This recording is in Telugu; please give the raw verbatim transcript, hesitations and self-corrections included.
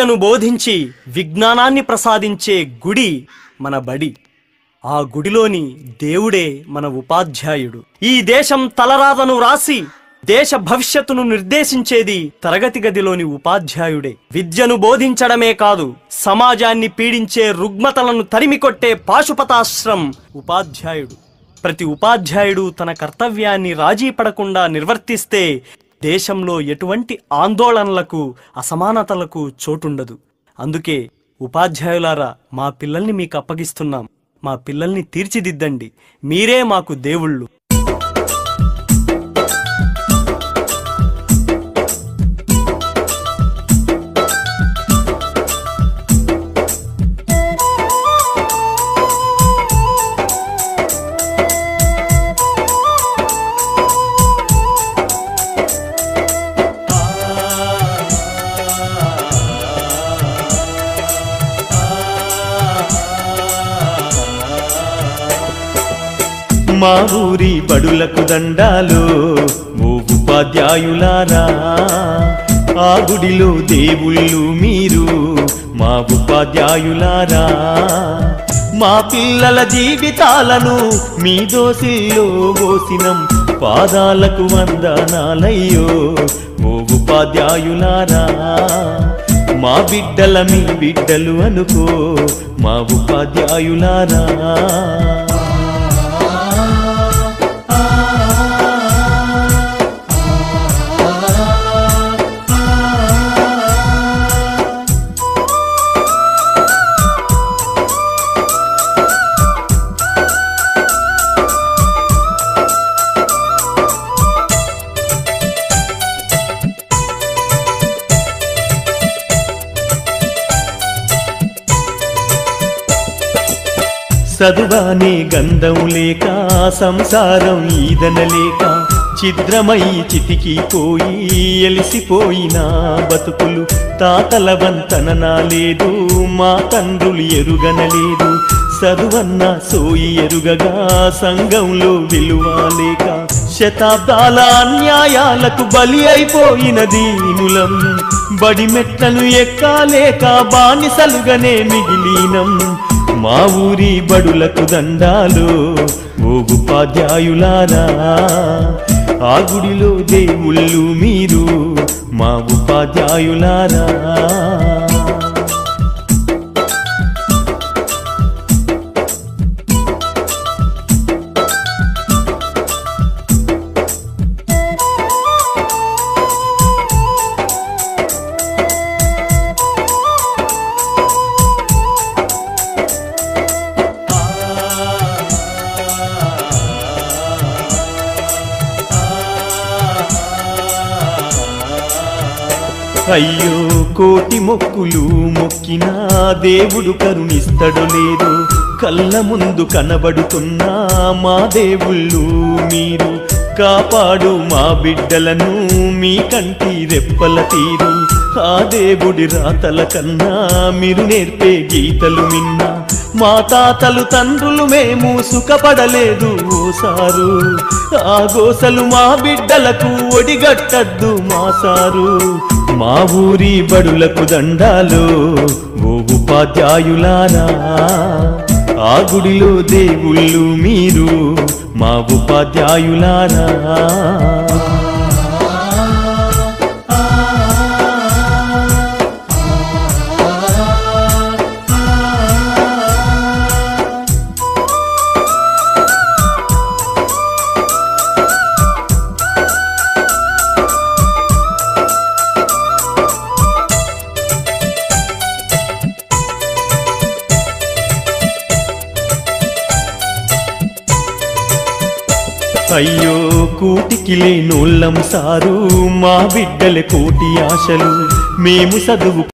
విద్యను బోధించి విజ్ఞానాన్ని ప్రసాదించే గుడి మన బడి. ఆ గుడిలోని దేవుడే మన ఉపాధ్యాయుడు. ఈ దేశం తలరాతను రాసి దేశ భవిష్యత్తును నిర్దేశించేది తరగతి గదిలోని ఉపాధ్యాయుడే. విద్యను బోధించడమే కాదు, సమాజాన్ని పీడించే రుగ్మతలను తరిమికొట్టే పాశుపతాశ్రం ఉపాధ్యాయుడు. ప్రతి ఉపాధ్యాయుడు తన కర్తవ్యాన్ని రాజీ పడకుండా నిర్వర్తిస్తే దేశంలో ఎటువంటి ఆందోళనలకు, అసమానతలకు చోటుండదు. అందుకే ఉపాధ్యాయులారా, మా పిల్లల్ని మీకు అప్పగిస్తున్నాం. మా పిల్లల్ని తీర్చిదిద్దండి. మీరే మాకు దేవుళ్ళు. మా ఊరి బడులకు దండాలు ఓ ఉపాధ్యాయులారా, ఆ గుడిలో దేవుళ్ళు మీరు మా ఉపాధ్యాయులారా. మా పిల్లల జీవితాలను మీ దోసిల్లో పోసినం, పాదాలకు వందనాలయ్యో ఓ ఉపాధ్యాయులారా. మా బిడ్డల మీ బిడ్డలు అనుకో మా ఉపాధ్యాయులారా. చదువానే గంధం లేక, సంసారం ఈదనలేక, ఛిద్రమై చితికిపోయి ఎలిసిపోయిన బతుకులు. తాతల వంతన లేదు, మా తండ్రులు ఎరుగనలేదు. చదువన్న సోయి ఎరుగగా సంఘంలో విలువ లేక, శతాబ్దాల అన్యాయాలకు బలి అయిపోయిన దీనులం. బడి మెట్లను ఎక్కాలేక బానిసలుగానే మిగిలినం. మా ఊరి బడులకు దండాలు ఓ ఉపాధ్యాయులారా, ఆ గుడిలో దేవుళ్ళు మీరు మా ఉపాధ్యాయులారా. అయ్యో కోటి మొక్కులు మొక్కినా దేవుడు కరుణిస్తడు లేదు. కళ్ళ ముందు కనబడుతున్నా మా దేవుళ్ళు మీరు. కాపాడు మా బిడ్డలను మీ కంటి రెప్పల తీరు. ఆ దేవుడి రాతల కన్నా మీరు నేర్పే గీతలు మిన్నా. మా తాతలు తండ్రులు మేము సుఖపడలేదు ఓసారు. ఆ గోసలు మా బిడ్డలకు ఒడిగట్టద్దు మా సారు. మా ఊరి బడులకు దండాలు ఓ ఉపాధ్యాయులారా, ఆ గుడిలో దేవుళ్ళు మీరు మా ఉపాధ్యాయులారా. అయ్యో కూటికి లేనోళ్ళం సారు, మా బిడ్డల కోటి ఆశలు. మేము చదువు